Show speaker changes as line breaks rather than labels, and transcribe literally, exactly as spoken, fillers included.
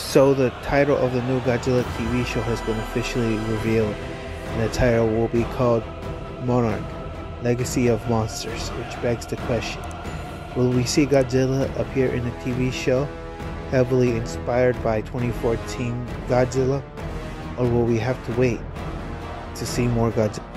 So the title of the new Godzilla T V show has been officially revealed, and the title will be called Monarch, Legacy of Monsters, which begs the question, will we see Godzilla appear in the T V show, heavily inspired by twenty fourteen Godzilla, or will we have to wait to see more Godzilla?